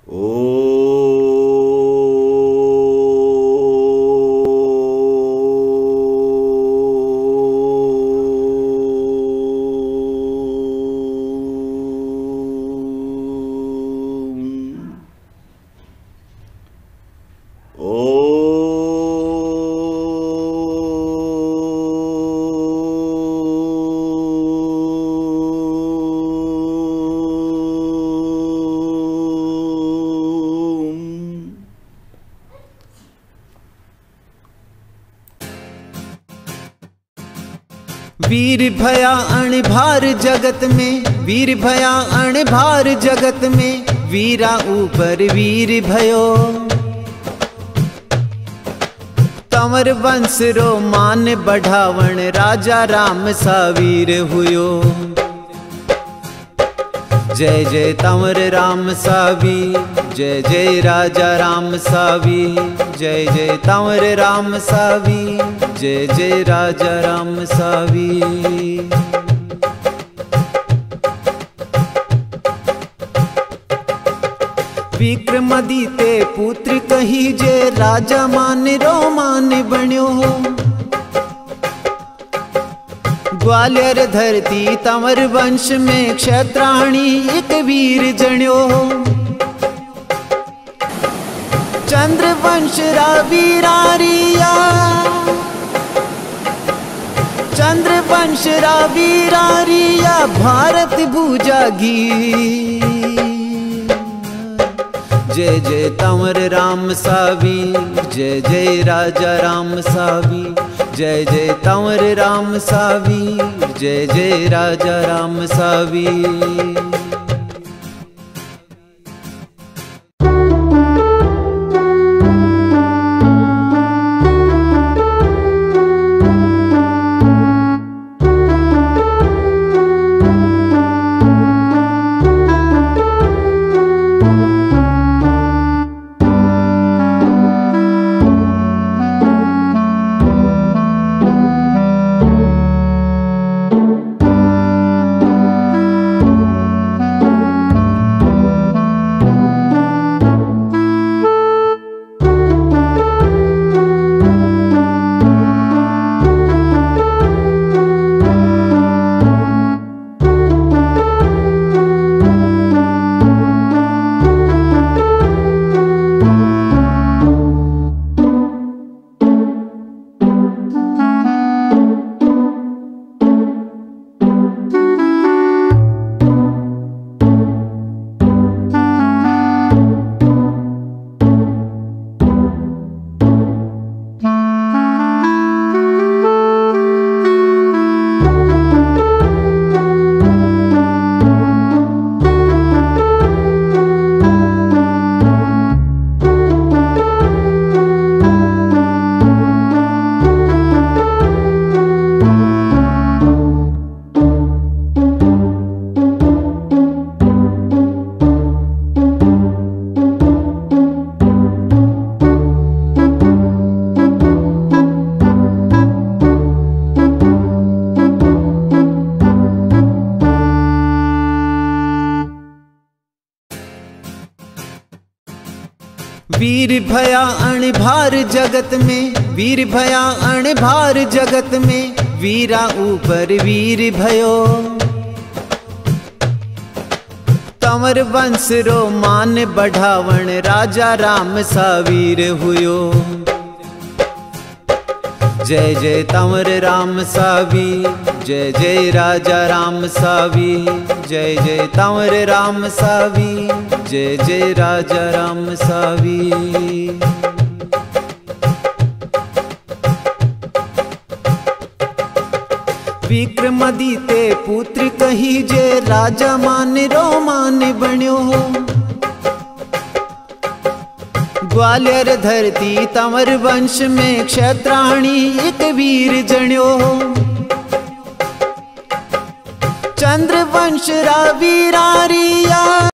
वीर भया अणभार जगत में, वीर भया अणभार जगत में, वीरा ऊपर वीर भयो। तंवर वंश रो मान बढ़ावण, राजा राम सा वीर हुयो। जय जय तंवर राम सावी, जय जय राजा राम सावी, जय जय तंवर राम सावी, जय जय राजा राम सावी। विक्रमादित्य पुत्र कही जे, राजा मान रो मान बण्यो। ग्वालियर धरती तंवर वंश में, क्षत्राणी एक वीर जण्यो। चंद्र वंश रा वीरारिया, चंद्र वंश रा वीरारिया, भारत भुजागी। जय जय तंवर राम सावी, जय जय राजा राम सावी, जय जय तंवर राम सावी, जय जय राजा राम सावी। वीर भया अणभार जगत में, वीर भया अणभार जगत में, वीरा ऊपर वीर भयो। तंवर वंश रो मान बढ़ावण, राजा राम सा वीर हुयो। जय जय तंवर राम सावी, जय जय राजा राम सावी, जय जय तंवर राम सावी, जय जय राजा राम सावी। विक्रमादित्य पुत्र कही जे, राजा मान रो मान बण्यो। ग्वालियर धरती तंवर वंश में, क्षत्राणी एक वीर जण्यो। चंद्र वंश रा वीरारिया,